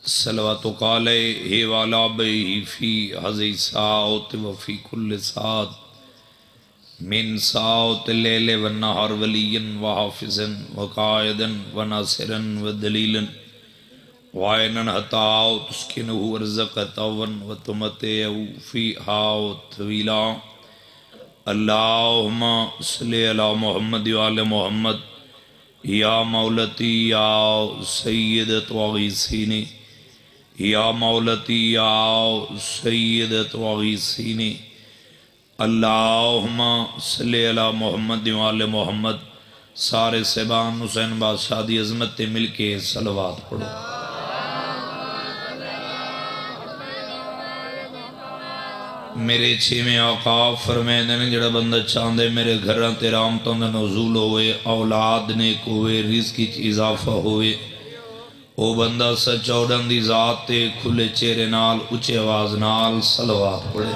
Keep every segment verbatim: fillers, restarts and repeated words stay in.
صلواتک علیہ وعلی آبائہ فی ہذی ساعۃ وفی کل ساعۃ من ساعۃ اللیل والنہار ولیا وحافظا وقائدا وناصرا ودلیلا وعینا حتی تسکنہ ارزق طوعا وتمتعہ فیہا طویلا اللہم صلی علی محمد وعلی محمد یا مولتی یا سیدت وغیثینی یا مولتی یا سیدت وغیثینی اللہم صلی علی محمد وعلی محمد۔ سارے سبان حسین بادشاہ دی عظمت مل کے صلوات پڑھو۔ میرے چھویں آقا فرمیندے نے جڑا بندہ چاندے میرے گھراں تے رحمتوں دا نزول ہوئے، اولاد نیک ہوئے، رزق کی اضافہ ہوئے، او بندہ سچوڑن دی ذات تے کھلے چہرے نال اچھے آواز نال صلوات پڑھے۔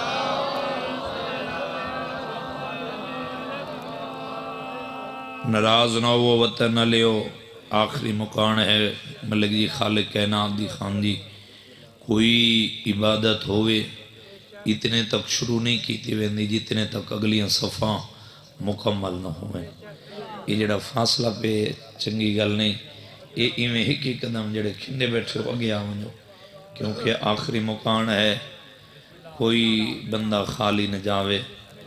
ناراض نہ ہو وطن نہ لیو، آخری مکان ہے ملک جی خالق کائنات دی خان جی۔ کوئی عبادت ہوئے اتنے تک شروع نہیں کیتی ویندی جتنے تک اگلیاں صفحہ مکمل نہ ہوئے۔ یہ جڑا فاصلہ پہ چنگی گل نہیں، یہ ایمیں ہی قدم جڑے کھندے بیٹھے ہو گیا ہوں، کیونکہ آخری مکان ہے، کوئی بندہ خالی نہ جاوے۔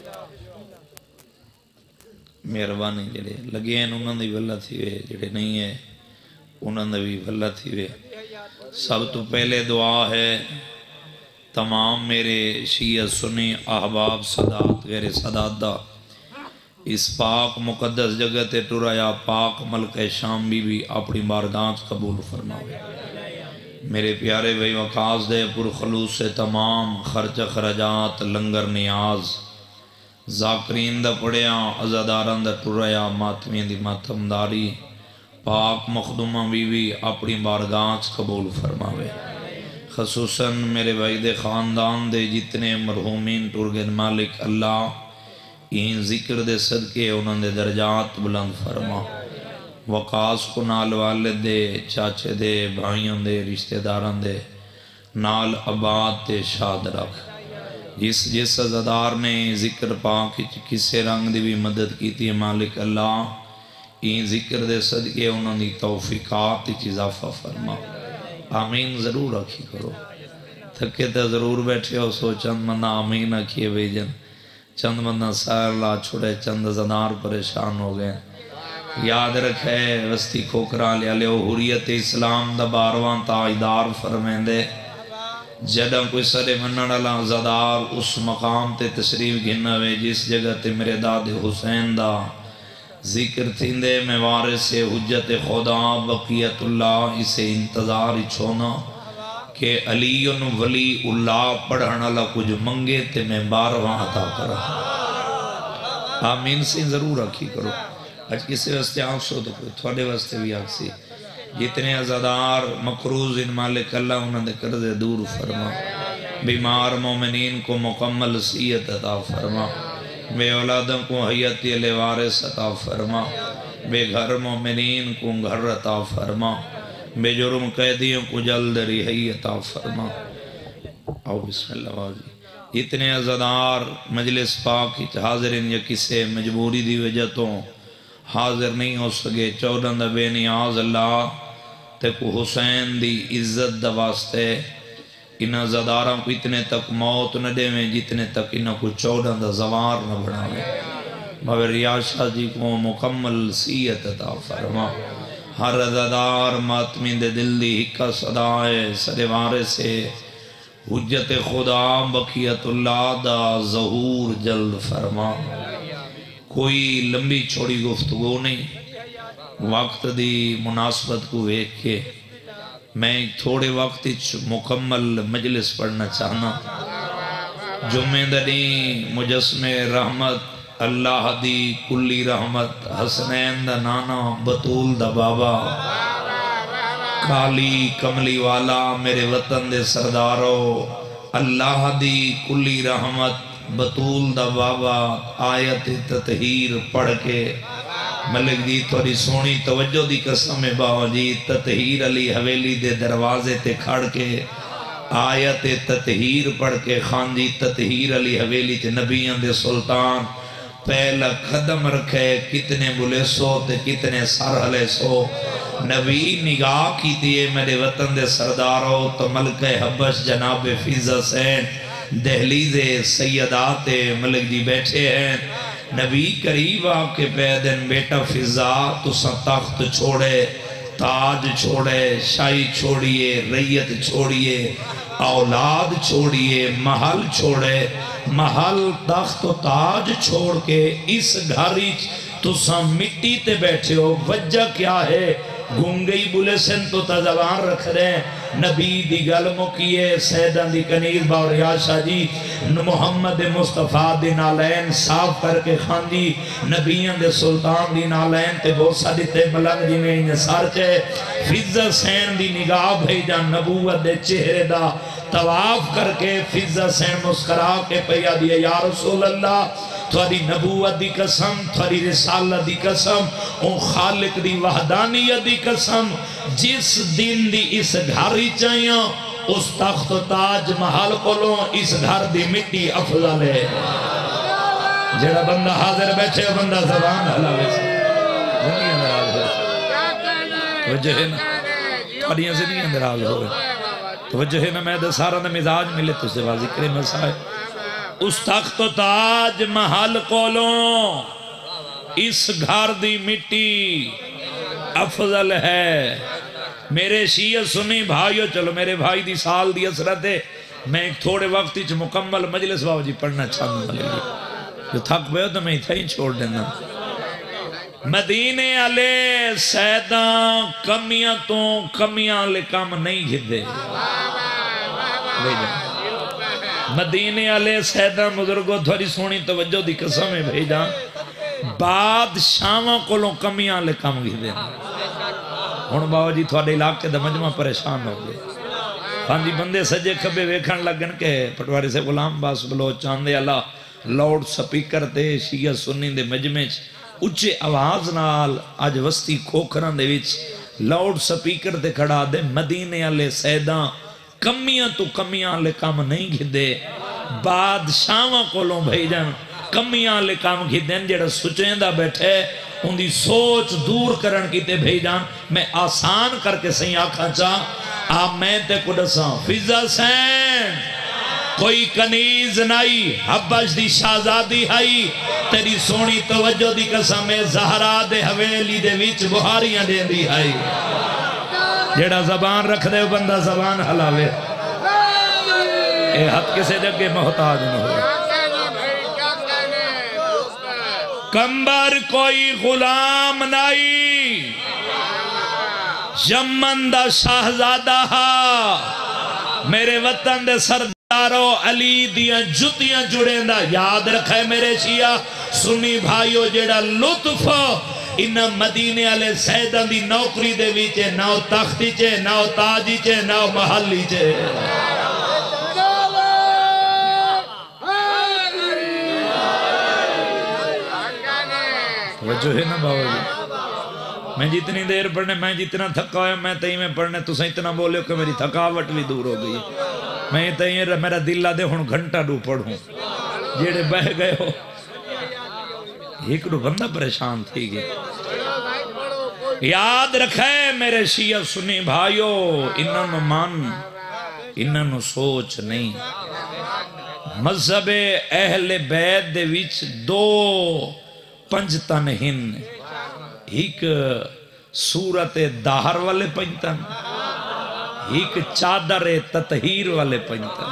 مہربانی جڑے لگے ہیں انہوں نے بھی اللہ تھی وے، جڑے نہیں ہیں انہوں نے بھی اللہ تھی وے۔ سب تو پہلے دعا ہے تمام میرے شیعہ سنی احباب صدات غیر صدات دا اس پاک مقدس جگہ تے ٹرایا پاک ملک شام بھی بھی اپنی بارگاہ قبول فرماوے۔ میرے پیارے بھائی وقاص دے پر خلوص سے تمام خرچ خرجات لنگر نیاز ذاکرین دا پڑیا عزاداران دا ٹرایا ماتمین دی ماتمداری پاک مخدومہ بھی بھی اپنی بارگاہ قبول فرماوے۔ خصوصاً میرے بھائی دے خاندان دے جتنے مرحومین ٹرگن مالک اللہ این ذکر دے صدقے انہوں دے درجات بلند فرما۔ وقاص کو نال والد دے چاچے دے بھائیوں دے رشتہ داران دے نال آباد تے شاد رکھ۔ جس جس عزادار نے ذکر پاک کسے رنگ دی بھی مدد کی تھی مالک اللہ این ذکر دے صدقے انہوں دی توفیقات کی اضافہ فرما۔ آمین ضرور رکھی کرو، تھکے تے ضرور بیٹھے ہو سو چند مندہ آمین رکھیے بیجن، چند مندہ سائر لا چھوڑے، چند زدار پریشان ہو گئے۔ یاد رکھے وستی کھوکران لیا لے حریت اسلام دا باروان تاجدار فرمیندے جدہ کوئی سرے منن اللہ زدار اس مقام تے تشریف گھنوے جس جگہ تے میرے داد حسین دا ذکر تھیندے میں وارث حجت خدا بقیت اللہ اسے انتظار چھونا کہ علی ولی اللہ پڑھن اللہ کچھ منگے تے میں بارواں عطا کرا۔ آمین سے ضرور رکھی کرو۔ آج کسی واسطے آنکھ سو تو کوئی تھوڑے واسطے بھی آنکھ سی جتنے عزادار مقروض ان مالک اللہ انہوں نے قرض دور فرما، بیمار مومنین کو مکمل صحت عطا فرما، بے اولادوں کو حیات علی وارث عطا فرما، بے گھر مومنین کو گھر عطا فرما، بے جرم قیدیوں کو جلد رہائی عطا فرما۔ آؤ بسم اللہ واجی۔ اتنے عزادار مجلس پاک حاضرین یا کسے مجبوری دی وجہ تو حاضر نہیں ہو سکے، چودن دا بے نیاز اللہ تے کو حسین دی عزت دا واسطے انہاں زداراں کو اتنے تک موت نہ دے میں جتنے تک انہاں کو چودن دا زوار نہ بڑھاوے۔ مگر ریاشہ جی کو مکمل صحت عطا فرما۔ ہر زدار ماتمین دے دل دی حکا صدائے سدوارے سے حجت خدا بقیت اللہ دا ظہور جلد فرما۔ کوئی لمبی چھوڑی گفتگو نہیں، وقت دی مناسبت کو ایک کے میں تھوڑے وقت مکمل مجلس پڑھنا چاہنا۔ جمعہ دنی مجسم رحمت اللہ دی کلی رحمت حسنین دا نانا بطول دا بابا کالی کملی والا میرے وطن دے سردارو اللہ دی کلی رحمت بطول دا بابا آیت تطہیر پڑھ کے ملک جی تھوڑی سونی توجہ دی قسم ہے باو جی تطہیر علی حویلی دے دروازے تے کھڑ کے آیت تطہیر پڑھ کے خان جی تطہیر علی حویلی تے نبیان دے سلطان پہلا قدم رکھے کتنے بلے سو تے کتنے سر ہلے سو نبی نگاہ کی دیئے میرے وطن دے سرداروں تو ملکہ حبش جناب فیضہ سین دہلیز سیدات ملک جی بیٹھے ہیں نبی قریب آپ کے پیدن بیٹا فضا تو سا تخت چھوڑے تاج چھوڑے شاہی چھوڑیے ریت چھوڑیے اولاد چھوڑیے محل چھوڑے محل تخت و تاج چھوڑ کے اس گھری تو سا مٹی تے بیٹھے ہو وجہ کیا ہے گنگئی بولے سن تو تا زبان رکھ رہے نبی دی گل مکیے سیدان دی کنیز باوریا شاہ جی محمد مصطفیٰ دی نالین صاف کر کے خان جی نبیان دے سلطان دی نالین تے بوسا دیتے ملنگ جی میں انہیں سارچے فضہ سین دی نگاہ بھیجا نبوت دے چہرے دا تواف کر کے فضہ سین مسکرا کے پیا دیا یا رسول اللہ تھوڑی نبوت دی قسم تھوڑی رسالت دی قسم اون خالق دی وحدانیت دی قسم جس دن دی اس گھاری چاہیاں اس تخت و تاج محل کولوں اس گھر دی مٹی افضل ہے جڑا بندہ حاضر بیٹھے بندہ زبان حلاوے سے زندگی اندر آج ہوئے توجہ ہے نا تھوڑیاں زندگی اندر آج ہوئے توجہ ہے نا میں دے سارا نے مزاج ملے تو سے بازی کرے مسائے اس تخت و تاج محل کولوں اس گھر دی مٹی افضل ہے میرے شیعہ سنی بھائیو چلو میرے بھائی دی سال دی اثرت ہے میں ایک تھوڑے وقتی چھ مکمل مجلس بابا جی پڑھنا چاہوں گا جو تھک بے ہو تو میں ہی تھا ہی چھوڑ دینا مدینے علیہ سیداں کمیاں تو کمیاں لے کام نہیں گھدے مدینے علیہ سیدہ مدرگو تھوڑی سونی توجہ دی قسم ہے بھیجا بادشاہوں کو لوں کمیاں لے کم گی دے ہون باو جی تھوڑے علاقے دا مجمع پریشان ہو گئے ہاں جی بندے سجے کھبے ویکھن لگن کے پٹواری سے غلام باس بلوچ چاندے اللہ لاؤڈ سپیکر دے شیعہ سنی دے مجمع اچھے آواز نال آج وستی کھوکران دے وچ لاؤڈ سپیکر دے کھڑا دے مدینے علیہ سیدہ کمیاں تو کمیاں لے کام نہیں گھدے بادشاہاں کو لوں بھیجن کمیاں لے کام گھدن جڑا سچیندہ بیٹھے ان دی سوچ دور کرن کیتے بھیجن میں آسان کر کے سہی آکھا چاہ آپ میں تے کڈساں فضہ سین کوئی کنیز نائی حبش دی شہزادی ہائی تیری سونی توجہ دی قسم زہرا دے حویلی دے وچ بہاریاں دے دی ہائی جیڑا زبان رکھ دے بندہ زبان حلاوے اے حد کسے جگہ محتاج نہ ہو کمبر کوئی غلام نہیں یمن دا شہزادہ میرے وطن دے سردارو علی دیاں جتیاں جڑیں دا یاد رکھے میرے شیعہ سنی بھائیو جیڑا لطف انہا مدینے علیہ سیدان دی نوکری دے ویچے ناو تختی چے ناو تاجی چے ناو محلی چے وجہ ہے نا باو جی میں جتنی دیر پڑھنے میں جتنا تھکا ہویا میں تئی میں پڑھنے تو سہی اتنا بولے کہ میری تھکاوٹ بھی دور ہو گئی میں تئی میرا دل لا دے ہون گھنٹہ ڈو پڑھوں جیڑے بہ گئے ہو ایک دو بندہ پریشان تھی گئی یاد رکھے میرے شیعہ سنی بھائیو انہوں من انہوں سوچ نہیں مذہب اہل بیت دے وچ دو پنجتن ہن ایک صورت دہر والے پنجتن ایک چادر تطہیر والے پنجتن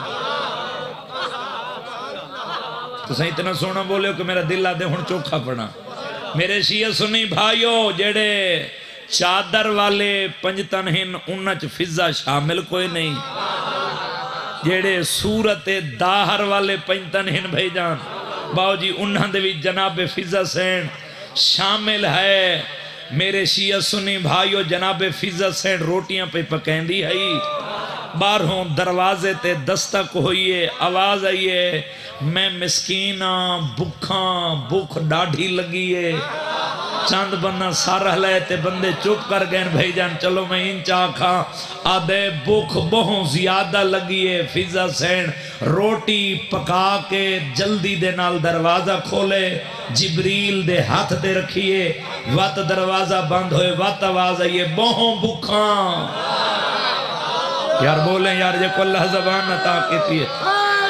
تو سہی اتنا سونا بولے ہو کہ میرا دل آدھے ہون چوکھا پڑا میرے شیعہ سنی بھائیو جڑے چادر والے پنجتن ہن انچ فضہ شامل کوئی نہیں جڑے صورت داہر والے پنجتن ہن بھائی جان باو جی انہاں دے بھی جناب فضہ سین شامل ہے میرے شیعہ سنی بھائیو جناب فضہ سین روٹیاں پہ پکین دی ہے بارہوں دروازے تے دستک ہوئیے آواز آئیے میں مسکینہ بکھاں بکھ ڈاڑھی لگیے چند بنا سارا لے تے بندے چپ کر گئے بھائی جان چلو میں ان چاہ کھا آدھے بھوک بہت زیادہ لگیے فضا سین روٹی پکا کے جلدی دے نال دروازہ کھولے جبریل دے ہاتھ دے رکھیے وات دروازہ بند ہوئے وات آواز آئیے بہت بھوکاں یار بولیں یار جے کو اللہ زبان عطا کیتی ہے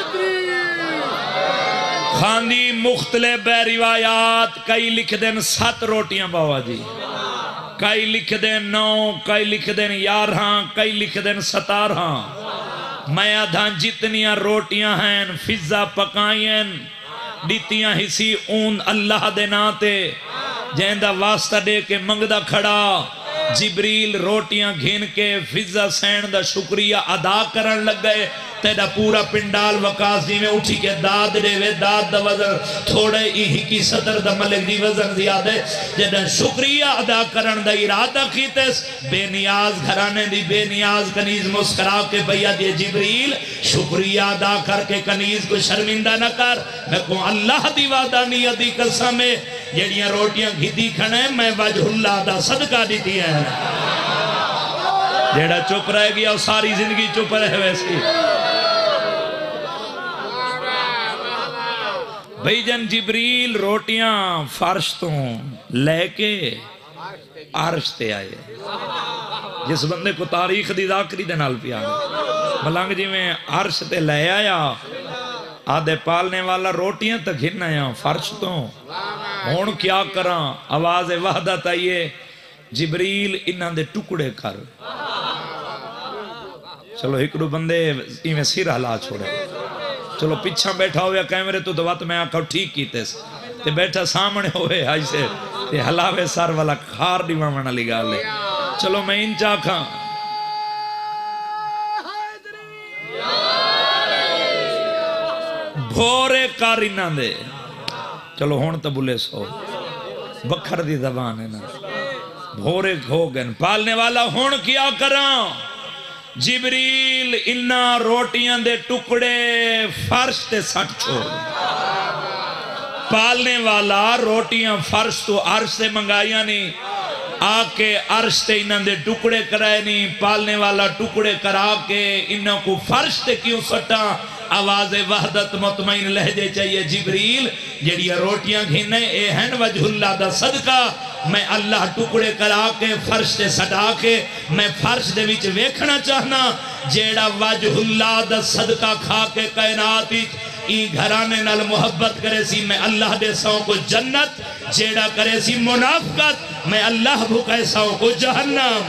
خاندی مختلف بے روایات کئی لکھ دیں سات روٹیاں بابا جی کئی لکھ دیں نو کئی لکھ دیں یارہاں کئی لکھ دیں ستارہاں میں آدھاں جتنیاں روٹیاں ہیں فضا پکائیں دیتیاں ہسی اون اللہ دے ناتے جہندہ واسطہ دے کے منگدہ کھڑا جبریل روٹیاں گھن کے فضا سین دا شکریہ ادا کرن لگ گئے تیرا پورا پنڈال وقاس جی میں اٹھی کے داد دے وے داد دا وزن تھوڑے ہی کی صدر دا ملک دی وزن زیادہ جدہ شکریہ ادا کرن دا ارادہ کیتس بے نیاز گھرانے دی بے نیاز کنیز مسکرا کے بھیا دی جبریل شکریہ ادا کر کے کنیز کو شرمندہ نہ کر میں کہوں اللہ دی وعدہ نیتی قسم میں جڑیاں روٹیاں گھدی کھڑے میں وجہ اللہ دا صدقہ دیتی ہے جیڑا چپ رہ گیا اور ساری زندگی چپ رہے ویسی بھئی جن جبریل روٹیاں فرش تو لے کے عرش تے آئے جس بندے کو تاریخ دی ذاکری دے نال پیا ملنگ جی میں عرش تے لے آیا آدھے پالنے والا روٹیاں تک گھن آیا فرش تو ہون کیا کراں آواز وحدت آئیے جبریل انہاں دے ٹکڑے کر چلو ایکڑو بندے ایمیں سیر حلا چھوڑے چلو پیچھا بیٹھا ہویا کیمرے تو دوات میں آکھا ٹھیک کیتے تے بیٹھا سامنے ہوئے آئی سے تے حلاوے سار والا کھار دیوہ منہ لگا لے چلو میں ان چاکھا بھورے کارینہ دے چلو ہون تا بلے سو بکھر دی زبان ہے نا بھورے کھو گئے پالنے والا ہون کیا کراں جبریل انہا روٹیاں دے ٹکڑے فرش تے سٹ چھوڑ پالنے والا روٹیاں فرش تو عرش سے منگائیاں نہیں آکے عرش تے انہاں دے ٹکڑے کرائے نہیں پالنے والا ٹکڑے کرا کے انہاں کو فرش تے کیوں سٹا آواز وحدت مطمئن لہجے چاہیے جبریل جڑیاں روٹیاں گھنے اے ہیں وجہ اللہ دا صدقہ میں اللہ ٹکڑے کرا کے فرش تے سٹا کے میں فرش دے وچ ویکھنا چاہنا جیڑا وجہ اللہ دا صدقہ کھا کے کائناتی ای گھرانے نال محبت کرے سی میں اللہ دے ساؤں کو جنت جیڑا کرے سی منافقت میں اللہ بھوکے ساؤں کو جہنم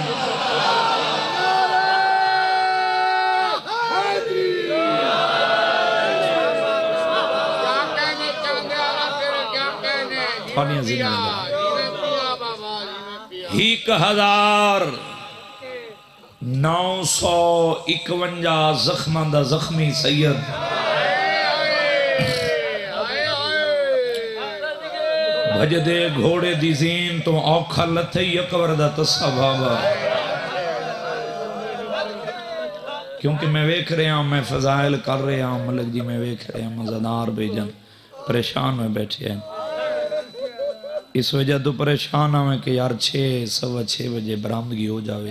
ایک ہزار نو سو اکونجا زخمان دا زخمی سید بھجدے گھوڑے دی زین تو اوکھا لتھے یکور دا تصا بابا کیونکہ میں ویکھ رہے ہوں میں فضائل کر رہے ہوں ملک جی میں ویکھ رہے ہوں مزدار بیجن پریشان میں بیٹھے ہیں اس وجہ تو پریشان ہمیں کہ یار چھے سوا چھے بجے برامدگی ہو جاوے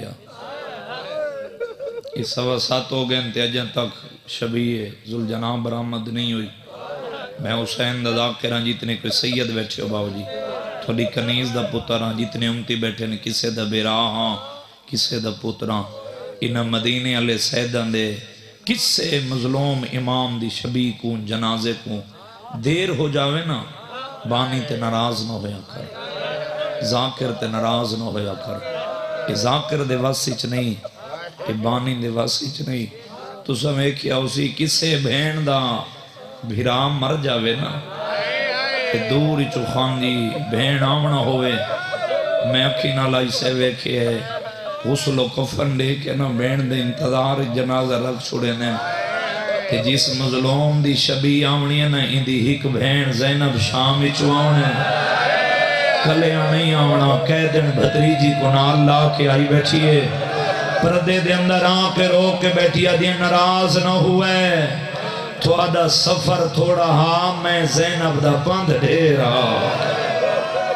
اس سوا سات ہو گئے انتے اجن تک شبیہ ذوالجناب برامد نہیں ہوئی میں حسین دا ذاکران جتنے کوئی سید بیٹھے ہو باو جی تھوڑی کنیز دا پتران جتنے امتی بیٹھے نے کسے دا بیراہاں کسے دا پتران انہ مدینے علیہ سیدان دے کسے مظلوم امام دی شبیہ کو جنازے کو دیر ہو جاوے نا بانی تے ناراض نہ ہویا کر ذاکر تے ناراض نہ ہویا کر کہ ذاکر دے واسچ نہیں کہ بانی دے واسچ نہیں تو سمیں کیا اسی کسے بھین دا بھیرام مر جاوے نا کہ دوری چوخان جی بھین آمنا ہوئے میں اکھی نالائی سے ویکھے ہے غسل و کفن دے کے نا بھین دے انتظار جنازہ رکھ چھوڑے نے کہ جس مظلوم دی شبی آمنی ہے نا ان دی ہک بھین زینب شام چواؤں ہے کلے نہیں آمنا کہہ دن بھتری جی کو نال لا کے آئی بیٹھی ہے پردے دے اندر آن کے رو کے بیٹھی ہے دین ناراض نہ ہوئے تو آدھا سفر تھوڑا ہاں میں زینب دا پاندھ ڈھیرا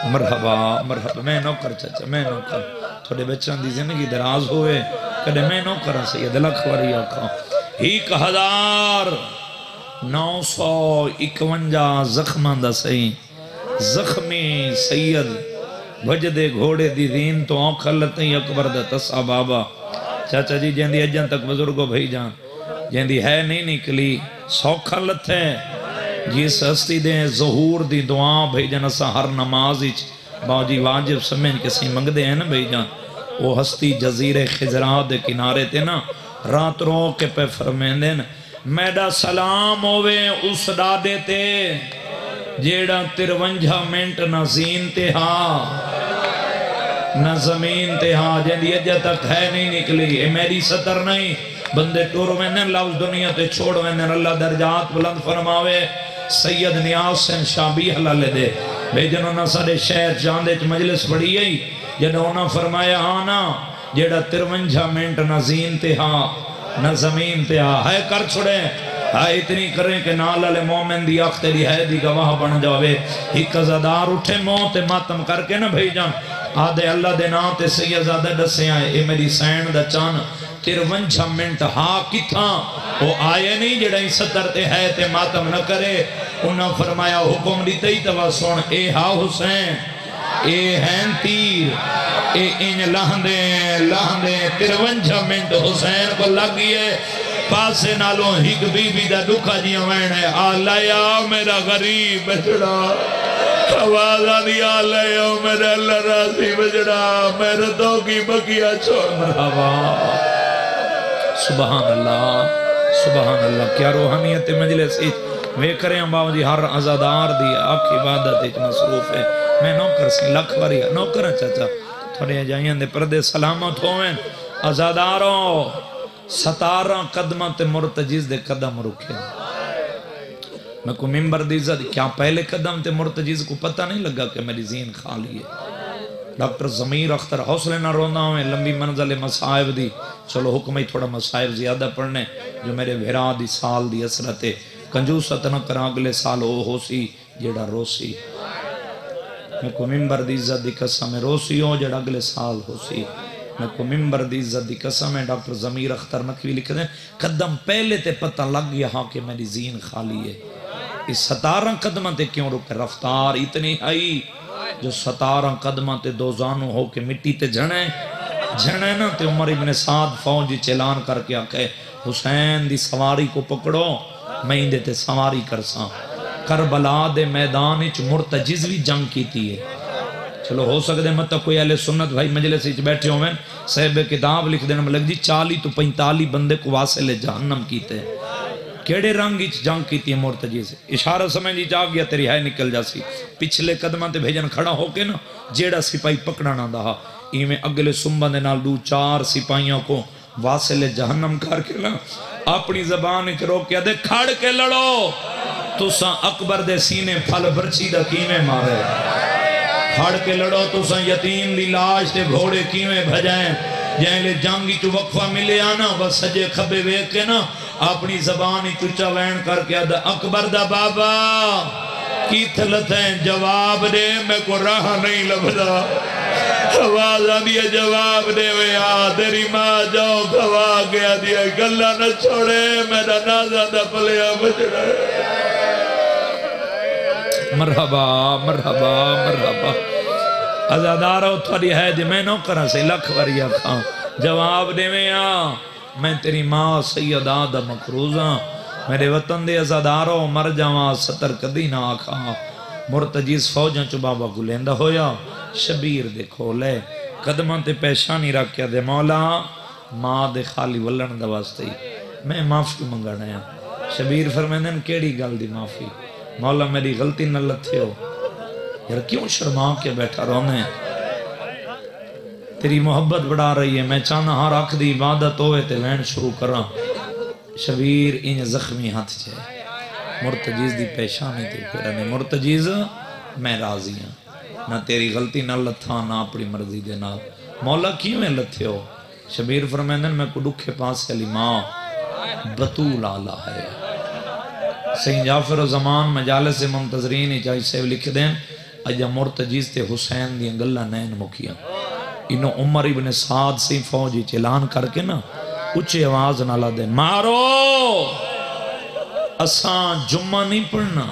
مرحبا مرحبا میں نوکر چچا میں نوکر تھوڑے بچوں دی زندگی دراز ہوئے کدے میں نوکر سید لکھ وری آکھاں ایک ہزار نو سو اکونجا زخمان دا سہی زخمی سید وجدے گھوڑے دی دین تو آنکھا لتیں اکبر دا تسا بابا چاچا جی جیندی اجن تک بزرگو بھائی جان جیندی ہے نہیں نکلی سوکھا لتیں جس ہستی دیں ظہور دی دعا بھائی جان اسا ہر نماز اچ باو جی واجب سمجھ کسی منگ دے ہیں نا بھائی جان وہ ہستی جزیر خضرات دے کنارے تے نا رات رو کے پہ فرمین دیں میڈا سلام ہوئے اس ڈادے تے جیڑا ترونجہ منٹ نہ زین تے ہاں نہ زمین تے ہاں جیندی اجہ تک ہے نہیں نکلی اے میری سطر نہیں بندے ٹور ویندن لفظ دنیا تے چھوڑ ویندن اللہ درجات بلند فرماوے سید نیاز سین شابی حلالے دے بے جنہوں سارے شہر جاندے چ مجلس پڑھی گئی جنہوں فرمایا آنا جیڑا ترونجہ منٹ نہ زین تے ہاں نہ زمین تے ہاں ہے کر چھوڑے ہائے اتنی کریں کہ نال علی مومن دی آخ تیری ہے دی گواہ بن جاوے ایک ازادار اٹھے موت ماتم کر کے نہ بھائی جان آدھے اللہ دے نا تے سیدزادہ ڈسے آئے اے میری سین دا چان ترونجہ منٹ ہاں کتھاں وہ آئے نہیں جڑا ہی ستر تے ہے تے ماتم نہ کرے انہاں فرمایا حکم دی تی توا سون اے ہاں حسین اے ہیں تیر اے انج لہندے لہندے ترونجہ منٹ حسین کو لگئے پاسے نالوں ہک بی بی دا دکھا جی وین ہے آلیا میرا غریب بچڑا آوازہ دی آلیا میرا اللہ راضی بچڑا میرے دو کی بکیا چھوڑ مرحبا سبحان اللہ سبحان اللہ کیا روحانیت مجلس وے کریں باو جی ہر عزادار دی آکھ عبادت ایک مصروف ہے میں نوکر سی لکھ وریا نوکر چاچا تھوڑے جائیں دے پردے سلامت ہوئیں عزاداروں ستارہ قدمت مرتجیز دے قدم رکھے میں کو ممبر دی عزت کیا پہلے قدم تے مرتجیز کو پتہ نہیں لگا کہ میری ذہن خالی ہے ڈاکٹر ضمیر اختر حوصلے نہ رونا ہوئے لمبی منزل مسائب دی چلو حکم ہی تھوڑا مسائب زیادہ پڑھنے جو میرے بھیرا دی سال دی اثرت کنجوست نہ کرا اگلے سال ہو ہو سی جیڑا روسی میں کو ممبر دی عزت دی قسم روسی ہو جیڑا اگلے سال ہو سی میں کو ممبر دی عزت دی قسم ہے ڈاکٹر ضمیر اختر مکوی لکھ دیں قدم پہلے تے پتہ لگ گیا ہاں کہ میری ذہن خالی ہے اس ستارہ قدمہ تے کیوں رکے رفتار اتنی آئی جو ستارہ قدمہ تے دو زانو ہو کے مٹی تے جھنے جھنے نا تے عمر ابن سعد فوجی چلان کر کے آکے حسین دی سواری کو پکڑو میں اندے تے سواری کرساں کربلا دے میدان اچ مرتجزوی جنگ کیتی ہے چلو ہو سکتے ہیں مطلب کوئی اہل سنت بھائی مجلس اچ بیٹھے ہوئے صاحب کتاب لکھ دینا ملک جی چالی تو پینتالی بندے کو واصل جہنم کیتے ہیں کیڑے رنگ اچ جنگ کیتی ہے مرتجز اشارہ سمجھ جی جا گیا تیری ہے نکل جاسی پچھلے قدمہ تے بھیجن کھڑا ہو کے نا جیڑا سپاہی پکڑانا دہا ایمیں اگلے سنبہ دے نال دو چار سپاہیوں کو واصل جہنم کر کے نا اپنی زبان اچ رو کے دے کھڑ کے لڑو تو ساں اکبر دے سینے پھل برچی دا کیمیں مارے کھڑ کے لڑو تو ساں یتیم دی لاش تے گھوڑے کیمیں بھجائیں جہاں لے جنگی چو وقفہ ملے آنا بس سجے کھبے ویک کے نا اپنی زبانی چچا وین کر کے دا اکبر دا بابا کی تھلت ہیں جواب دے میں کو راہ نہیں لبدا آواز آدیا جواب دے ویا تیری ماں جاؤ گھوا گیا دیا گلہ نہ چھوڑے میرا نازہ دا پلیا بچڑا مرحبا مرحبا مرحبا ازادارو تھوڑی ہے جی میں نو کرا سے لکھ وریا کھاں جواب دے ویا میں تیری ماں سید آدم مکروزاں میرے وطن دے ازادارو مر جاواں ستر کدی نہ آکھاں مرتجیز فوجاں چو بابا گلیندہ ہویا شبیر دے کھولے قدمہ تے پیشانی رکھیا دے مولا ماں دے خالی ولن دا واسطے میں معافی منگانا ہے شبیر فرمیندن کیڑی گل دی معافی مولا میری غلطی نہ لتھے ہو یار کیوں شرما کے بیٹھا رونے تیری محبت بڑھا رہی ہے میں چاہنا ہاں رکھ دی عبادت ہوئے تے وین شروع کراں شبیر انج زخمی ہاتھ جائے مرتجیز دی پیشانی تے پھر مرتجیز میں راضی ہوں نہ تیری غلطی نہ لتھا نہ اپنی مرضی دے نہ مولا کیوں لتھے ہو شبیر فرمیندن میں کو دکھے پاس علی ماں بطول آلہ ہے سین جعفر و زمان مجالس منتظرین چاہی سے لکھ دیں اجا مرتجیز تے حسین دی گلاں نین مکیاں انہوں عمر ابن سعد سے فوجی چلان کر کے نا اچھے آواز نہ لا دے مارو اساں جمعہ نہیں پڑھنا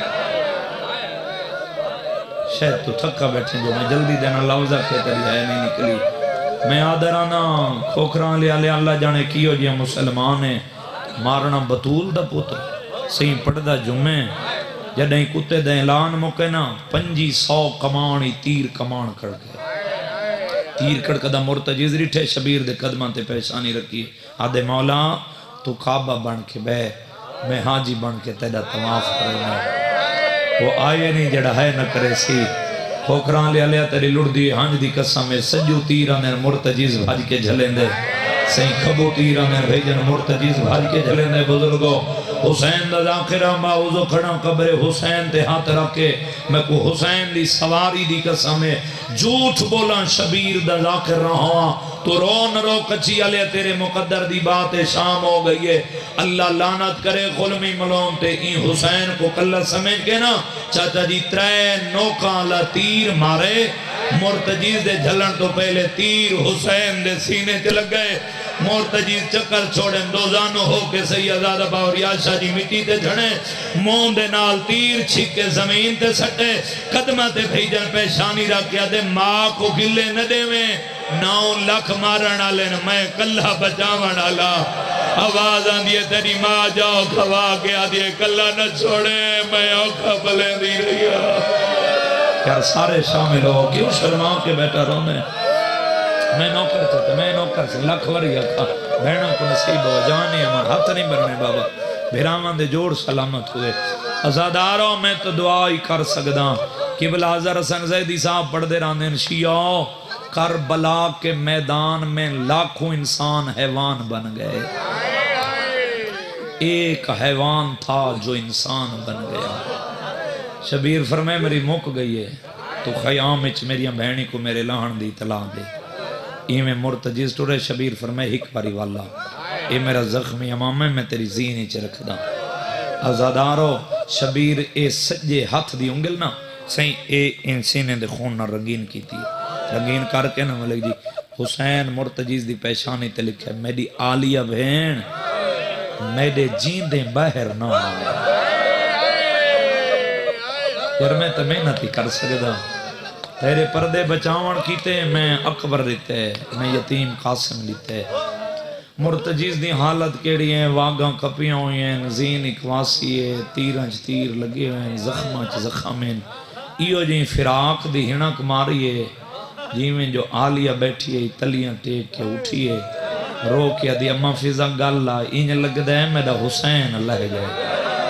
شاید تو تھکا بیٹھیں جو میں جلدی دینا لفظہ کے تری ہے نہیں نکلی میں آدرانا کھوکران لیا لیا اللہ جانے کیو جی مسلمان ہے مارنا بطول دا پتر سہی پڑھ دا جمعہ جڑیں کتے دیں اعلان موقع نا پنجی سو کمانی تیر کمان کر گئے تیر کڑ کدہ مرتجیز ریٹھے شبیر دے قدمہ تے پیشانی رکھی آدھے مولا تو کعبہ بن کے بے میں حاجی بن کے تیڑا تواف کرنا وہ آئے نہیں جڑا ہے نہ کرے سی کھوکران لیا لیا تیری لڑ دی ہانج دی قسم میں سجو تیرہ میں مرتجیز بھاج کے جھلیں دے سہی کھبو تیرہ میں بھیجن مرتجیز بھاج کے جھلیں دے بزرگو حسین دا ذاکرہ باوزو کھڑا قبر حسین تے ہاتھ رکھے میں کو حسین دی سواری دی قسم ہے جھوٹ بولا شبیر دا ذاکر رہا تو رو نہ رو کچی علیہ تیرے مقدر دی بات شام ہو گئی ہے اللہ لعنت کرے غلمی ملون تے این حسین کو کلہ سمجھ کے نا چاچا جی ترے نوکاں لا تیر مارے مرتجیز دے جھلن تو پہلے تیر حسین دے سینے تے لگ گئے مرتجیز چکر چھوڑیں دوزانو ہو کے سیدادہ باور یاشا جی مٹی تے جھڑیں مون دے نال تیر چھک کے زمین تے سٹے قدمہ تے بھیجن پیشانی رکھیا دے ماں کو گلے نہ دے میں ناؤ لکھ مارن آلے میں کلہ بچاون آلا آواز آندھئے تیری ماں جاؤ کھوا کے آدھئے کلہ نہ چھوڑے میں اوکھا پلے دی رہی یار سارے شامل ہو کیوں شرما کے بیٹا رونے میں نوکر چاہتا میں نوکر سے لکھ وری اکھا بہنوں کو نصیب ہو جانے ہمارا ہاتھ نہیں برنے بابا بھیرامان دے جوڑ سلامت ہوئے ازاداروں میں تو دعا ہی کر سکدا قبل حضر حسن زیدی صاحب پڑھ دے راندین شیعہ کربلا کے میدان میں لاکھوں انسان حیوان بن گئے ایک حیوان تھا جو انسان بن گیا شبیر فرمائے میری مک گئی ہے تو خیام اچ میری بہنی کو میرے لہن دی اطلاع دے یہ میں مرتجیز ٹورے شبیر فرمائے ہک باری والا اے میرا زخمی امام ہے میں تیری زینی چے رکھ دا ازادارو شبیر اے سجے ہاتھ دی انگل نا سہیں اے ان سینے دے خون نہ رنگین کی تھی رنگین کر کے نا ملک جی حسین مرتجیز دی پیشانی تے لکھے میری آلیہ بہن میرے جین دے باہر نہ یار میں تو محنت ہی کر سکتا تیرے پردے بچاون کیتے میں اکبر دیتے میں یتیم قاسم لیتے مرتجیز دی حالت کیڑی ہیں واگاں کپیاں ہوئی ہیں زین اکواسی ہے تیرنچ تیر لگے ہوئے ہیں زخمچ زخمین ایو جی فراق دی ہنک ماری ہے جی میں جو آلیہ بیٹھی ہے تلیاں ٹیک کے اٹھی ہے رو کیا دی اماں فضا گالا انج لگ دے میرا حسین اللہ جائے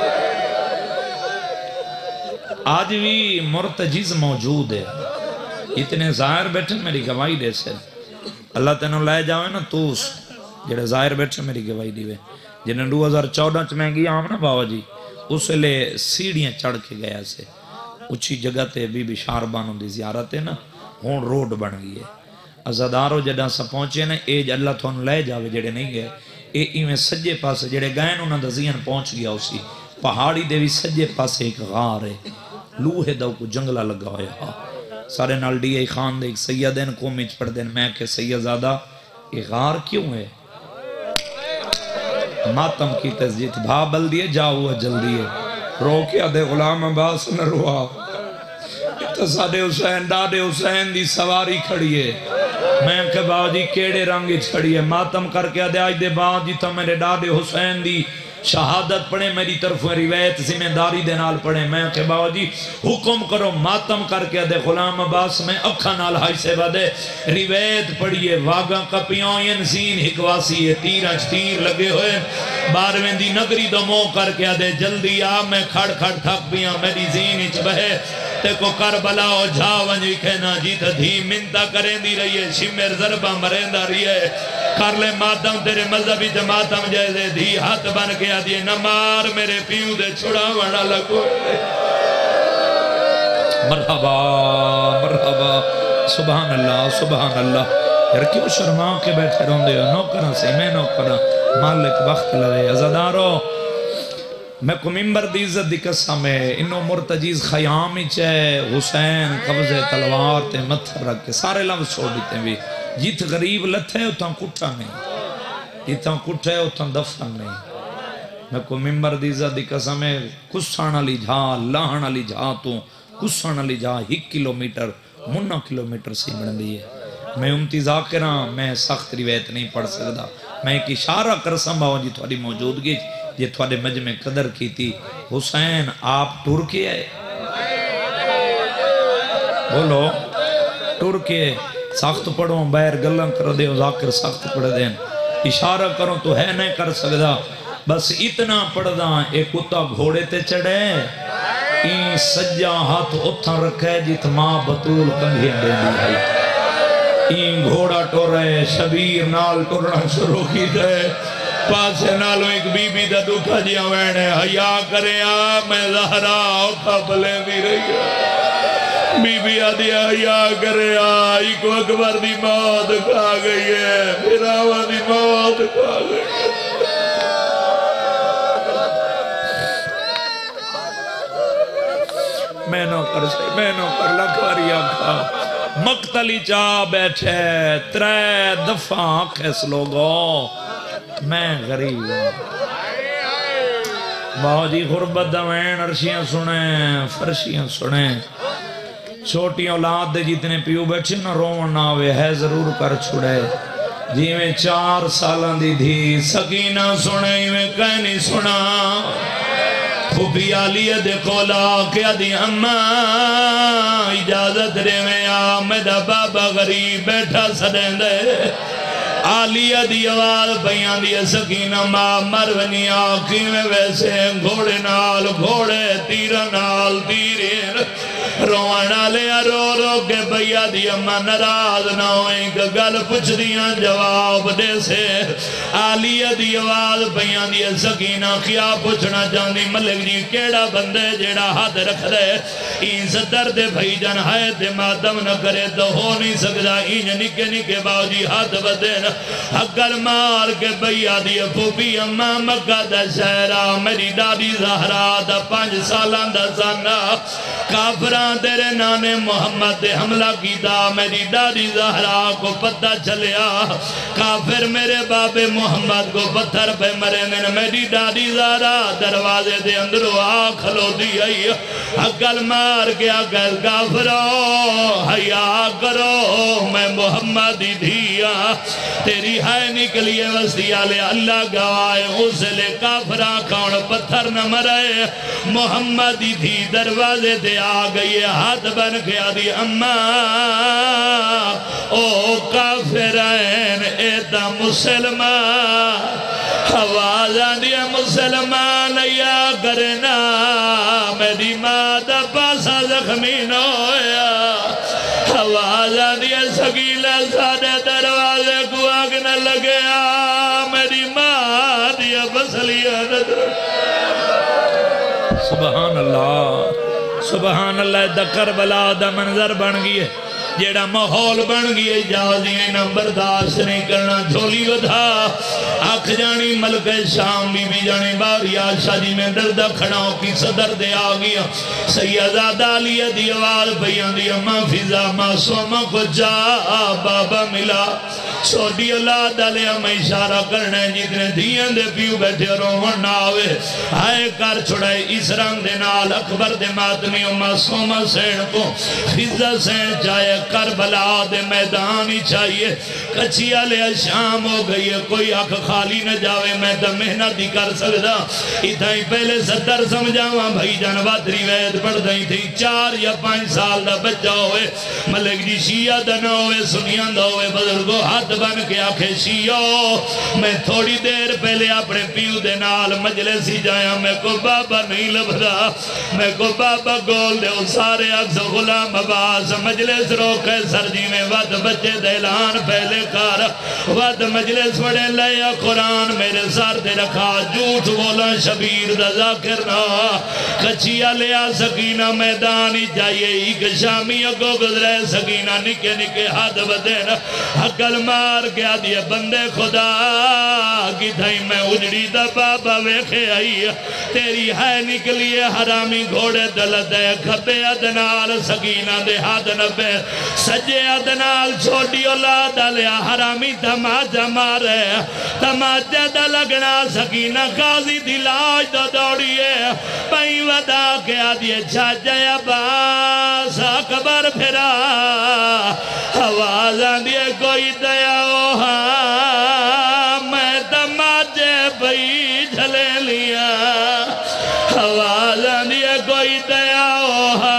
آج بھی مرتجیز موجود ہے اتنے ظاہر بیٹھے میری گواہی دے سے اللہ تینوں لائے جاوے نا توس جڑے ظاہر بیٹھے میری گواہی دیوے جنہیں دو ہزار چودہ چ میں گیا ہوں نا بابا جی اس لے سیڑیاں چڑھ کے گیا سے اچھی جگہ تے بی بی شاربانوں دی زیارت ہے نا ہون روڈ بن گئی ہے ازادارو جڑا سا پہنچے نا اے اللہ تھون لائے جاوے جڑے نہیں گئے اے ایویں سجے پاس جڑے گئے انہاں دا ذہن پہنچ گیا اسی پہاڑی دے بھی سجے پاس ایک غار ہے لوہے دا کو جنگلہ لگا ہویا سارے نال ڈی ای خان دے ایک سیدین کومیچ پڑھ دین میں کہ سیدزادہ یہ غار کیوں ہے ماتم کی تسجید بھا بل دیے جاؤ جلدی ہے رو کیا دے غلام عباس نہ روا تو سادے حسین ڈاڈے حسین دی سواری کھڑی ہے میں کہ باو جی کیڑے رنگی کھڑی ہے ماتم کر کے دے آج دے باو جی تو میرے ڈاڈے حسین دی شہادت پڑھے میری طرف روایت ذمہ داری دے نال پڑھے میں کہ باو جی حکم کرو ماتم کر کے دے غلام عباس میں اکھا نال ہائی سے بدے روایت پڑھیے واگاں کپیاں ینزین ہکواسی ہے تیرنچ تیر لگے ہوئے بارویں دی نگری دو مو کر کے دے جلدی آ میں کھڑ کھڑ تھک بیاں میری زین اچ بہے تے کو کربلا ہو جا ونجی کہنا جی تا دھی منتا کریں دی رہی ہے شمر ضربہ مرندہ رہی ہے کر لے ماتم تیرے مذہبی جماعتم جیسے دھی ہاتھ بن کے آدھیے نمار میرے پیوں دے چھڑا وڑا لگو مرحبا مرحبا سبحان اللہ سبحان اللہ یار کیوں شرما کے بیٹھے رہن دے نوکرہ سے میں نوکرہ مالک وقت لگے ازادارو میں کو ممبر دی عزت دی قسم ہے انہوں مرتجیز خیام ہی چاہے حسین قبضے تلوار تے متھر رکھ کے سارے لفظ چھوڑ دیتے ہیں بھی جیت غریب لتھے اتھاں کٹھا نہیں جیتاں کٹھا ہے اتھاں دفن نہیں میں کو ممبر دی عزت دی قسم ہے کسان علی جھا لاہن علی جھا تو کسان علی جھا ایک کلومیٹر منہ کلومیٹر سی بن دی ہے میں امتی ذاکرہ میں سخت روایت نہیں پڑھ سکتا میں ایک اشارہ کر سنبھاؤں جی تھوڑی موجودگی یہ تھوڑے مجمع قدر کی تھی حسین آپ ٹور کے آئے بولو ٹور کے سخت پڑھو بیر گلن کر دے ذاکر سخت پڑھ دیں اشارہ کرو تو ہے نہیں کر سکتا بس اتنا پڑھ دا ایک کتا گھوڑے تے چڑھے این سجا ہاتھ اتھا رکھے جت ماں بطول کنگھیں دے دی ہے این گھوڑا ٹورے شبیر نال ٹورنا شروع کی دے پاسے نالوں ایک بی بی دا دکھا جیا وینے حیا کرے آ میں زہرا اوکھا بلے بھی رہی ہے بی بی آدیا حیا کرے آ ایک اکبر دی موت کھا گئی ہے میراوہ دی موت کھا گئی ہے میں نو کر سے میں نو کر لکھاری آنکھا مقتلی چاہ بیٹھے ترے دفعہ آنکھیں لوگوں میں غریب ہوں باہو جی غربت دوین عرشیاں سنیں فرشیاں سنیں چھوٹی اولاد دے جتنے پیو بیٹھے نہ روون نہ ہوئے ہے ضرور کر چھڑے جی میں چار سالان دی دھی سکینہ سنیں میں کہنی سنا خوبی آلیہ دے کولا کیا دی اماں اجازت رے میں آ میرا بابا غریب بیٹھا سدیں دے آلیہ دی آواز بیان دی سکینہ ماں مرونی آنکھی میں ویسے گھوڑے نال گھوڑے تیر نال تیرین روانا لیا رو رو کے بھیا دی اماں نراز نہ ہوئیں کہ گل پچھ دیاں جواب دے سے آلیہ دی آواز بیان دی سکینہ کیا پچھنا جاندی ملک جی کیڑا بندے جیڑا ہاتھ رکھ دے این سے درد بھائی جان ہائے دے مادم نہ کرے تو ہو نہیں سکتا این نکے نکے باو جی ہاتھ بدے نہ حقل مار کے بھیا دی پھوپی اماں مکہ دا شہرہ میری دادی زہرہ دا پانچ سالان دا زانہ کافران تیرے نانے محمد دے حملہ کی دا میری دادی زہرہ کو پتہ چلیا کافر میرے باب محمد کو پتھر پہ مرے نے میری دادی زہرہ دروازے دے اندر آ کھلو دی آئی حقل مار کے اگر کافرو حیاء کرو میں محمد دی دیا تیری ہائے نکلیے وسیع لے اللہ گوائے اس لے کافرہ کون پتھر نہ مرے محمد دی تھی دروازے دے آ گئی ہاتھ بن کے آدھی اماں او کافرین ایتا مسلمان آواز آدھی مسلمان یا کرنا میری ماں دا پاسا زخمی نویا آواز آدھی سکیلہ سادے دروازے کو آگ نہ لگیا میری ماں دیا بسلیہ نظر سبحان اللہ سبحان اللہ دا کربلا دا منظر بن گئی ہے جیڑا محول بن گئی ہے جازییں نہ برداشت نہیں کرنا جھولی ودھا آکھ جانی ملک شام بی بی جانی باریا شادی میں دردہ کھڑاؤں کی صدر دے آگیا سیدہ علیہ دی آواز بیان دی اماں فضا معصومہ کو جا بابا ملا چھوٹی اولاد علیہ میں اشارہ کرنے جتنے دھیان دے پیو بیٹھے روحن ناوے آئے کر چھڑائے اس رنگ دے نال اکبر دے ماتمی اماں سومہ سین کو فضا سین چاہے کربلا دے میدانی چاہیے کچھی علیہ شام ہو گئی ہے کوئی آنکھ خالی نہ جاوے میں دا محنت ہی کر سکتا اتھائی پہلے صدر سمجھاواں بھائی جانوات روایت پڑھ دیں تھی چار یا پانچ سال دا بچہ ہوئے ملک جی شیعہ دا نہ ہوئے سنیان دا ہوئے بزرگو ہاتھ بن کے آکھے شیعہ میں تھوڑی دیر پہلے اپنے پیو دے نال مجلسی جایا میں کو بابا نہیں لبدا میں کو بابا گول دے سارے اکس غلام عباس مجلس رو قیصر جی میں ود بچے دلان پہلے کار ود مجلس وڑے لیا قرآن میرے سار دے رکھا جھوٹ بولا شبیر دا ذاکر نہ کچھیا لیا سکینہ میدانی جائیے ایک شامی اگو گزرے سکینہ نکے نکے ہاتھ بدین حقل مار گیا دیے بندے خدا کی دھائی میں اجڑی دا بابا ویکھے آئی تیری ہے نکلیے حرامی گھوڑے دلد ہے کھبے ادنال سکینہ دے ہاتھ نبے سجے ادنال چھوٹی اولاد لیا حرامی تماجہ مارے تماجہ دا لگنا سکینہ قاضی دلاج دا دوڑیے پہی ودا کے آدھیے چھاجہ عباس اکبر پھرا آواز آدھیے کوئی دیا اوہا میں تماجے پہی جھلے لیا آواز آدھیے کوئی دیا اوہا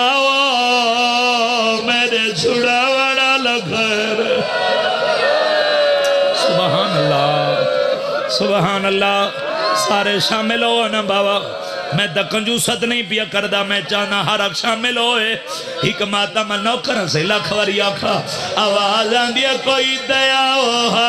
میرے چھڑا وڑا لکھر سبحان اللہ سبحان اللہ سارے شامل ہو نا بابا میں دا کنجوست نہیں پیا کردہ میں چاہنا ہر اک شامل ہوئے حکماتا میں نوکر سے لکھوری آکھا آواز آندیا کوئی دیا اوہا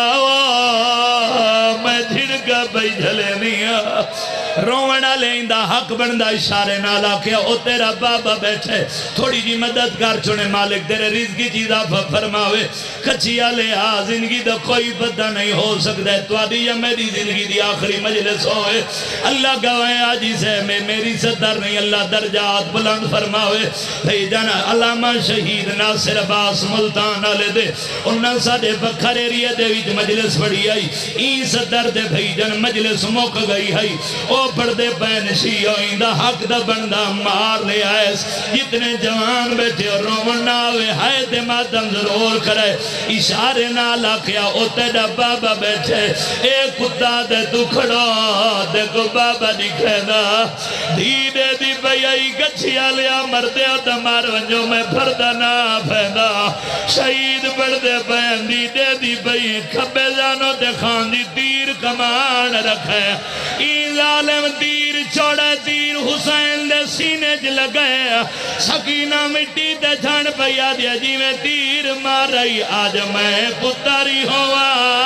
میں جھڑکا بھئی جھلے نیا رونا لیندہ حق بندہ اشارے نالا کیا او تیرا بابا بیٹھے تھوڑی جی مدد کر چونے مالک تیرے رزقی چیزہ فرماوے کچھیا لیا زندگی دا کوئی بدہ نہیں ہو سکتا ہے تو آدھی یا میری زندگی دی آخری مجلس ہوئے اللہ گوائے آجی سے میں میری صدر نہیں اللہ درجات بلند فرماوے بھئی جانا علامہ شہید ناصر عباس ملتان آلے دے انہاں ساڑے بکھرے ریے دے ویج مجلس پڑی آئی این صدر دے بھئی جان مجلس موک گئی ہے او پردے پینشی آئندہ حق دا بندہ مار لے آئے جتنے جوان بیٹھے اور رومن ناوے ہائے دے ماتم ضرور کرے اشارے نالا کیا او تیڑا بابا بیٹھے ایک کتا دے تو کھڑا دیکھو بابا دکھے دا دیدے دی بیائی گچھیا لیا مردے دمار ونجو میں پردہ نا پھیدا شہید پردے پین دیدے دی بیائی کھبے جانو دے خان دی تیر کمان رکھے این ظالم تیر چوڑا تیر حسین دے سینے جل گئے سکینہ مٹی دے جھان پیا دیا جی میں تیر مار رہی آج میں پتاری ہوا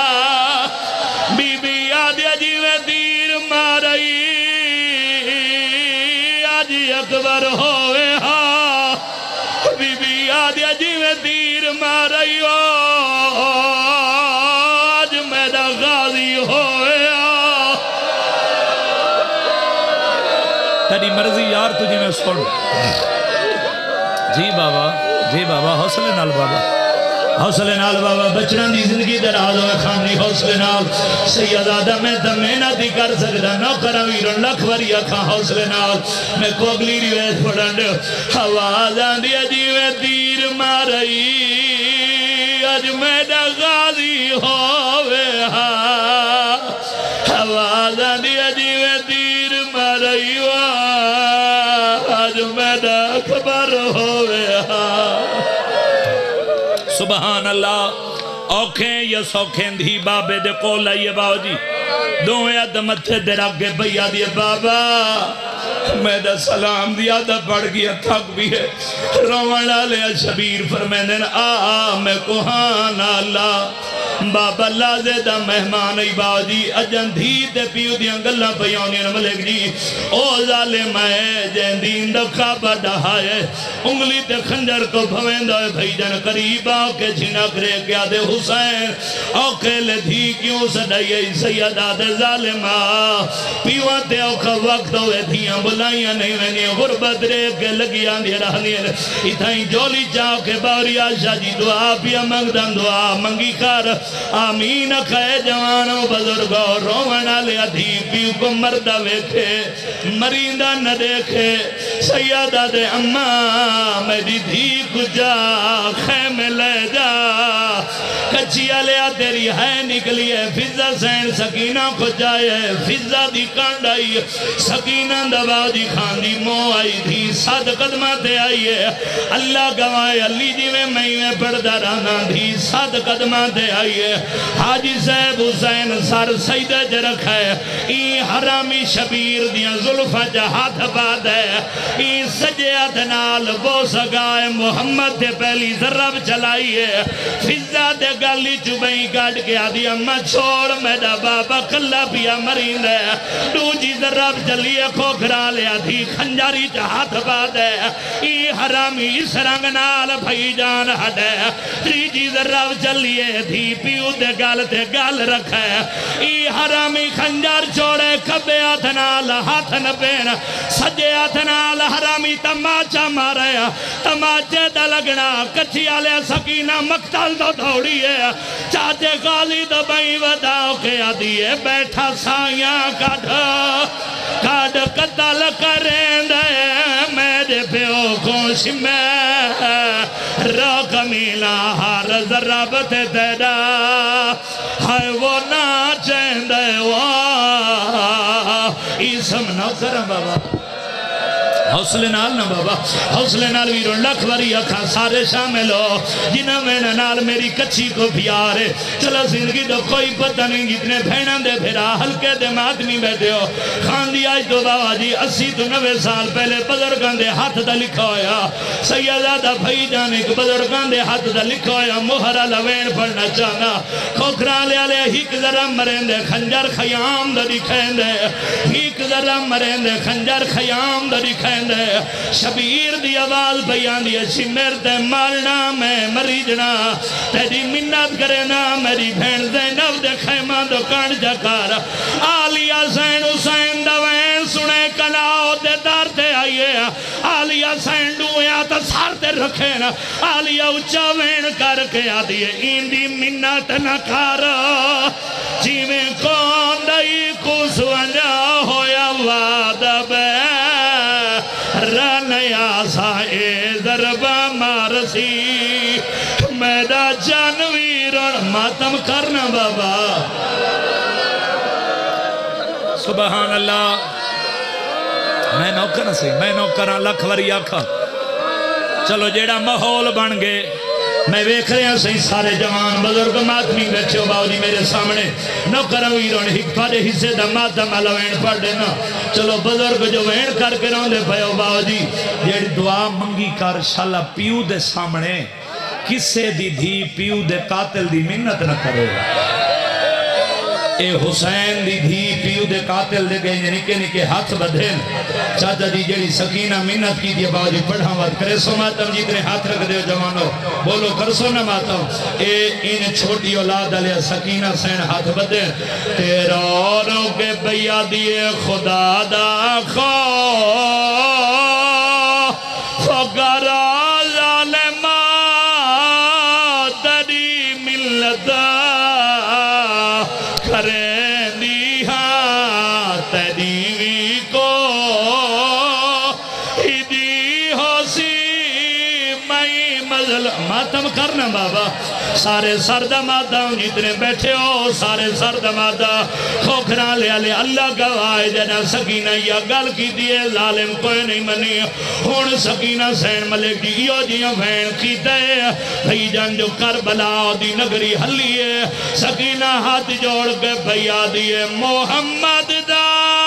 بی بی آدیا جی میں تیر مار رہی آج اکبر ہوئے ہاں بی بی آدیا جی میں تیر مار رہی آج میرا غازی ہوئے تیری مرضی یار تجھے میں سن جی بابا جی بابا حوصلے نال بابا حوصلے نال بابا بچنا دی زندگی در آدھو خانی حوصلے نال سیدادہ میں دمینا دی کر سکتا نوکر ویرن لکھ وری اکھا حوصلے نال میں کو اگلی ریویت پڑھن دے آواز آندی عجیوے تیر مارئی اج میڈا غازی ہوئے ہاں آواز آندی عجیوے تیر مارئی آج میڈا خبر ہوئے ہاں سبحان اللہ اوکھیں یا سوکھیں دھی بابے دے کو لائیے باو جی دوئے ادمتھے دے رکھے بھئیا دیے بابا میڈا سلام دیا دا پڑھ گیا تھک بھی ہے روانہ لیا شبیر فرمیدن آہ میں کوہان اللہ بابا لازے دا مہمان ای باو جی اجن دھی تے پیو دیاں گلہ پیونین ملک جی او ظالم ہے جن دین دا خوابہ ڈہائے انگلی تے خنجر کو بھوین دوئے بھائی جن قریب آو کے جھنک رے کیا دے حسین او کھلے دھی کیوں سڑائیے سیدہ دے ظالم آ پیوان تے او کا وقت ہوئے دھیاں بلائیاں نہیں وینی غربت رے کے لگیاں دی رہنی اتھائیں جولی چاہو کے باوری آشا جی دعا پیا منگدن دعا منگی کار آمین کھائے جوانوں بزرگوں رونا لیا دھی پیو کو مردہ ویکھے مریندہ نہ دیکھے سیادہ دے اماں میری دھی کو جا خیمے لے جا کچھیا لیا تیری ہے نکلی ہے فضا سین سکینہ کو جائے فضا دی کانڈ آئی سکینہ دبا دی خاندی مو آئی تھی سات قدمہ تے آئی ہے اللہ گوائے علی جی میں میں پڑھتا رہنا تھی سات قدمہ تے آئی ہے حاجی صاحب حسین سر سیدہ جا رکھا ہے این حرامی شبیر دیاں ظلفہ جا ہاتھ باد ہے این سجیت نال وہ سگائے محمد تے پہلی ضرب چلائی ہے فضا تے گالی چوبیں گاڑ کے آدھی اممہ چھوڑ میڈا بابا کلا پیا مرین ہے دو جی ضرب چلیے کھوکھرا لیا تھی خنجاری جا ہاتھ باد ہے این حرامی اس رنگ نال بھائی جان ہٹ ہے تری جی ضرب چلیے تھی پیو دے گال تے گال رکھا ہے ای حرامی خنجر چھوڑے کبے آتھنال ہاتھ نپین سجے آتھنال حرامی تماچا مارے تماچے دا لگنا کچھی آلے سکینہ مقتل تو دوڑی ہے چاچے خالی تو بھائی وداؤ کے آدھیے بیٹھا سائیاں کڑ کڑ قتل کریں دے میرے پیو خوش میں روک میلا ہر ضرب تے تیرا ہائے وہ نا چیندے واہ اسم نہ کرم بابا حوصلے نال نا بابا حوصلے نال ویرون لکھ وری اکھا سارے شامل ہو جنہ میں نال میری کچھی کو پیارے چلو زندگی تو کوئی پتہ نہیں جتنے بھینن دے پھرا ہلکے دے ماتمی بیٹھے ہو خاندی آج تو بابا جی اسی تو نوے سال پہلے بزرگان دے ہاتھ دا لکھا ہویا سیدادہ بھائی جانے کہ بزرگان دے ہاتھ دا لکھا ہویا مہرہ لوین پڑھنا چاہنا کھوکران لے آلے ہیک ذرا مرین دے خنجر خیام دا دکھین دے ہیک ذرا مرین دے خنجر خیام دا دکھین دے شبیر دی آواز بیان دی اچھی مرتے مارنا میں مریجنا تیری منت کرنا میری بھین زینب دے خیمہ دو کانڈ جکار آلیہ زین حسین دوین سنے کلاو دے دار تے آئیے آلیہ زین ڈویا تا سارتے رکھیں آلیہ اچھا وین کر کے آدھیے اندی منت نکار جیویں کون دائی کس ونجا ہویا وعدہ بے رنیا سائے ضربہ مارسی میڈا جانویرن ماتم کرنا بابا سبحان اللہ میں نوکر سے میں نوکر لکھ وری آکھا چلو جیڑا محول بن گئے میں ویکھ رہے ہیں صحیح سارے جوان بزرگ ماتمی بیٹھے ہو باؤ جی میرے سامنے نوکر ویرون ہک پاڑے حصے دا ماتم علوین پڑھ دینا چلو بزرگ جو وین کر کے رہوں دے پہو باؤ جی یہ دعا منگی کر شالا پیو دے سامنے کسے دی دھی پیو دے قاتل دی منت نہ کرے اے حسین دی دھی پیو دے قاتل دے گئے نکے نکے ہاتھ بدھین چاچا جی جیڑی سکینہ منت کی دی باؤ جی پڑھا وقت کرے سو ماتم جیتنے ہاتھ رکھ دے جوانو بولو کر سو نہ ماتم اے ان چھوٹی اولاد علیہ سکینہ سین ہاتھ بدھین تیرا اوروں کے بیا دیے خدا دا خو فقرا ظالمہ دری ملت کریں دیہا تریوی کو ہدی ہو سی مئی مظلم ماتم کرنا بابا سارے سردہ مادہ جتنے بیٹھے ہو سارے سردہ مادہ کھوکھران لے آلے اللہ گواہ جنہ سکینہ یا گل کی دیئے ظالم کوئی نہیں منی ہون سکینہ سین ملک جی یو جیوں بھین کی دے بھئی جان جو کربلا دی نگری حلیے سکینہ ہاتھ جوڑ کے بھیا دیئے محمد دا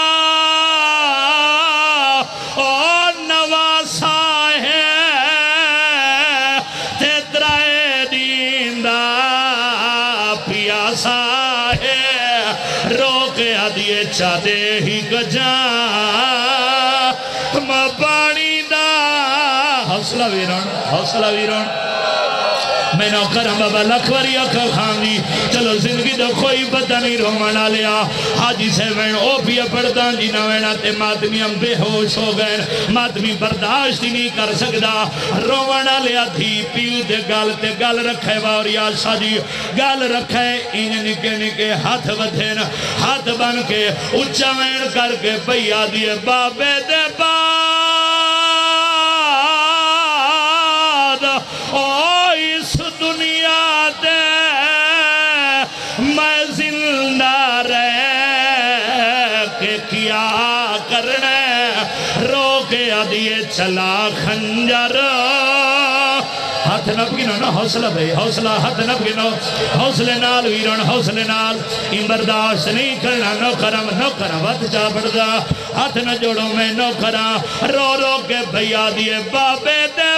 اور نواسا ہے تیترائے دین دا پیاسا ہے روکے آدھیے چاہتے ہی گجا مبانی دا حوصلہ ویران حوصلہ ویران میں نوکرم بابا لکھوری اکھا خاندی چلو زندگی تو کوئی پتہ نہیں رومانا لیا حاجی سے وین او پیا پڑھتا جینا وینا تے ماتمی ہم بے ہوش ہو گئے ماتمی برداشت ہی نہیں کر سکتا رومانا لیا تھی پیو دے گال تے گال رکھے باوری آشا جی گال رکھے ان نکے نکے ہاتھ بدھین ہاتھ بن کے اچھا وین کر کے بھیا دیے بابے دے باد او اس دنیا دے کہ کیا کرنا رو کے آدھیے چلا خنجر ہاتھ نب گنو نا حوصلہ بھئی حوصلہ ہاتھ نب گنو حوصلے نال ویرون حوصلے نال ان برداشت نہیں کرنا نو کرم نو کرم وقت جا بڑھ گا ہاتھ نہ جوڑو میں نو کرم رو رو کے بھئی آدھیے بابے دے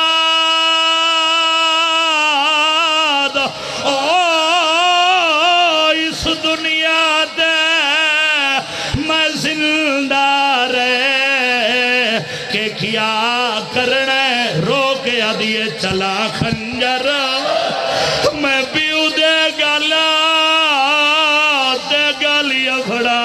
باد او اس دنیا دے میں زندہ رہے کہ کیا کرنا رو کے آدھیے چلا خنجر میں بیو دے گالا دے گالی افڑا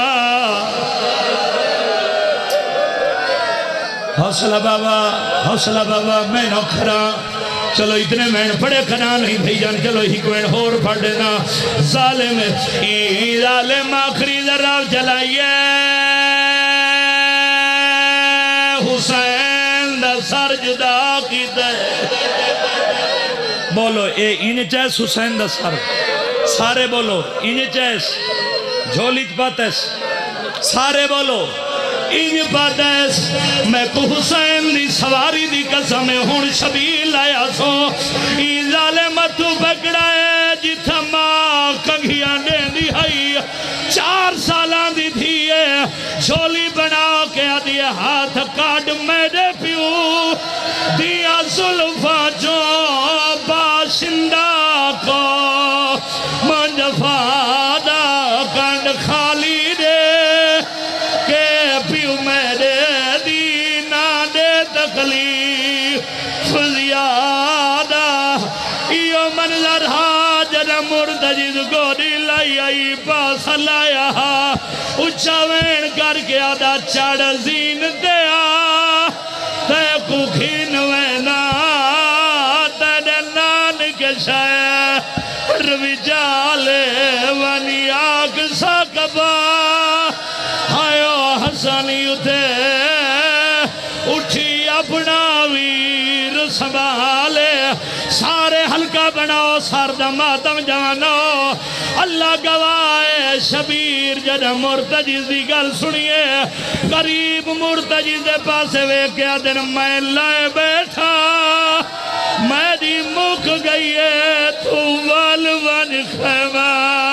حوصلہ بابا حوصلہ بابا میں نو کھرا چلو اتنے میں پڑے کھنا نہیں بھئی جان چلو ہی کوئی ہور پڑھ دینا ظالم ای ظالم آخری ذراب چلائیے حسین دا سر جدا کی دے بولو اے ان چیس حسین دا سر سارے بولو ان چیس جھولیت پاتیس سارے بولو ان پاتیس میں کو حسین دی سواری دی قسم ہون شبیل آیا سو این ظالمتو بگڑائے جتھا ماں کنگھیاں دے دی ہائی چار سالان دی دھیے جھولی بنا کے آدھیے ہاتھ کاٹ میرے پیو دیا ظلفہ جو باشندہ کو منجفادہ کنڈ خالی دے کہ پیو میرے دینا دے تکلیف زیادہ یہ منظر ہا جنہ مردجد گوڑی لائی آئی پاس لایا اچھا وین کر کے آدھا چاڑ زین دیا تے کو کھین وینا تے نان کے شہر وجالے ونی آگ ساکبا ہائیو حسنی اتے اٹھی اپنا ویر سنبھالے سارے حلقہ بناؤ سارد ماتم جانو اللہ گوائے شبیر جدہ مرتجز دی گل سنیے قریب مرتجز دے پاسے وے کیا دن میں لائے بیٹھا میں دی مک گئیے تو والون خیمہ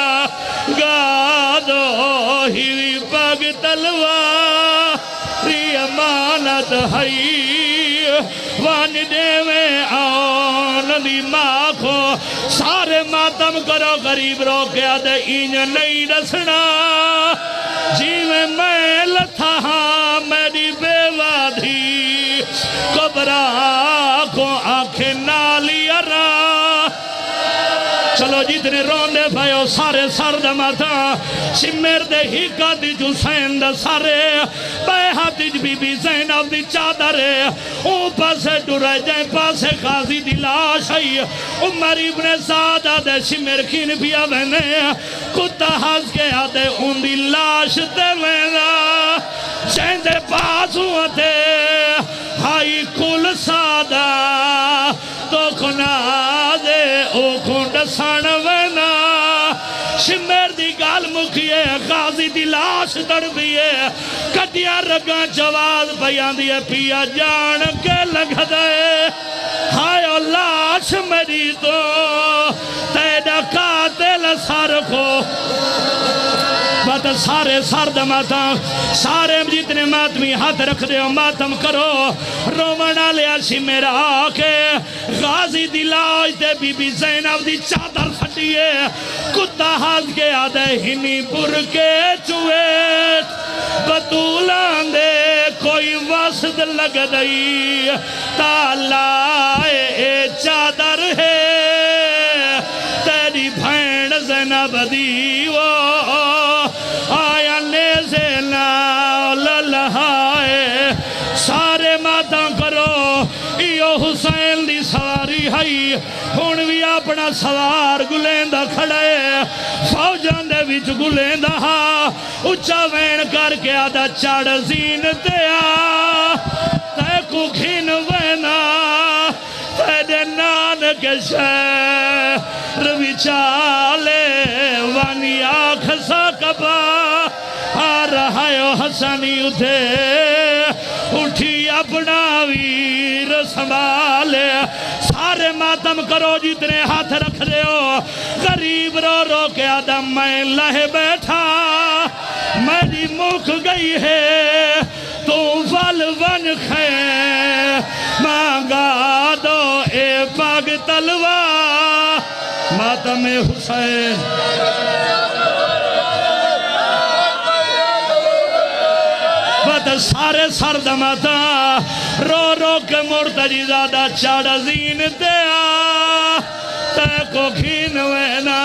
گادو ہیوی پاگ تلوہ ری امانت ہائی وان دے میں آن دی ماں کو سارے ماتم کرو غریب رو کیا دے این نہیں رسنا جی میں میں لتھا ہاں میری بیوہ دھی کبرا کو آنکھیں نالی ارا چلو جتنے روندے بھائیو سارے سرد ماتا شمیر دے ہی کا دی جو سین دا سارے بے ہاتھ بی بی زینب دی چادرے اون پاسے ڈرائے جائیں پاسے قاضی دی لاش آئی عمر ابن سادہ دے شمیر کھین پیا وینے کتا ہاز کے آدھے ان دی لاش دے وینا جائیں دے پاس ہوتے ہائی کل سادہ تو کنا دے او کھنڈ سان وینا شمیر دی گال مکھیے غازی دی لاش دڑ بیے کٹیا رگاں جواز بیان دیے پیا جان کے لگ دے ہائے لاش میری تو تیڑا قاتل سار کو بات سارے سرد ماتم سارے جتنے ماتمی ہاتھ رکھ دے ماتم کرو رومنہ لیا سی میرا آکے غازی دی لاش دے بی بی زینب دی چادر پھٹیے کتا ہاتھ کے آدھے ہنی پر کے چویٹ بطولان دے کوئی واسد لگ دئی تالائے چادر ہے تیری بھین زینب دیو آیا نیزے لالہائے سارے ماتاں کرو ایو حسین دی سواری ہائی ہونوی اپنا سوار گلیندہ کھڑے فوجان دے وچ گلیندہ ہا اچھا وین کر کے آدھا چاڑ زین دیا تے کو کھین وینا تے نان کے شہر وچالے وانی آنکھ سا کبا آرہ ہائیو حسنی اتھے اٹھی اپنا ویر سنبھالے سارے ماتم کرو جتنے ہاتھ رکھ دے ہو غریب رو رو کے آدم میں لہ بیٹھا میری مکھ گئی ہے تو ول ون خے مانگا دو اے پاگ تلوار ماتم حسین بات سارے سر دماتا رو رو کے مرتجی زادہ چاڑا زین دیا تے کو کھین وینا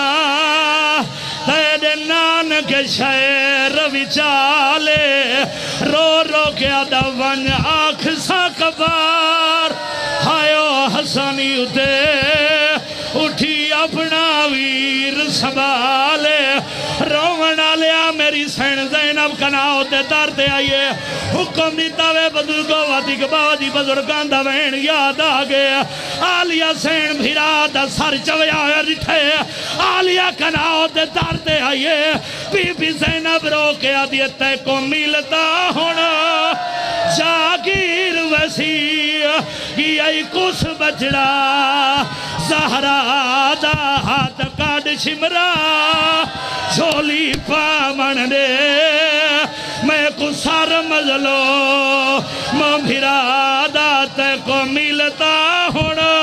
تے نان کے شہر وچالے رو رو کے آدھا ون آنکھ سا کبار ہائیو حسنی اتے اٹھی اپنا ویر سنبھالے رونا لیا میری سین زینب کناؤ تے دارتے آئیے حکم دیتا وے بزرگو واتی کے باوجی بزرگان دا وین یاد آگے آلیا سین بھیرا دا سر چویا رٹھے آلیا کناؤ تے دارتے آئیے بی بی زینب رو کے آدیتے کو ملتا ہونا جاگیر وسیع یہی کس بچڑا زہرا دا ہاتھ کاڑ شمرا چھولی پامن دے میں کو سار مزلو مبھرا دا تے کو ملتا ہونا